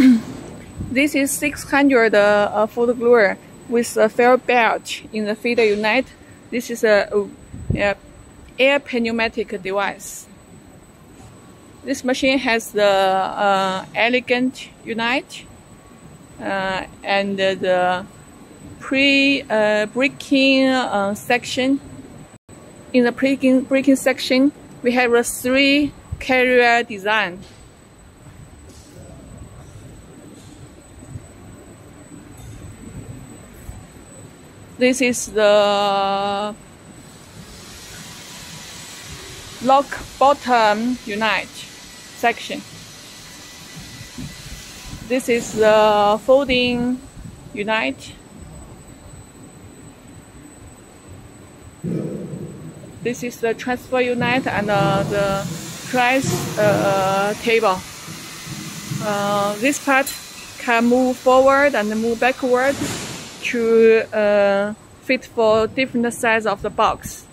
This is 600 foot glue with a fair belt in the feeder unit. This is a air pneumatic device. This machine has the elegant unit and the pre-breaking section. In the breaking section, we have a 3 carrier design. This is the lock bottom unit section. This is the folding unit. This is the transfer unit and the press table. This part can move forward and move backward to fit for different size of the box.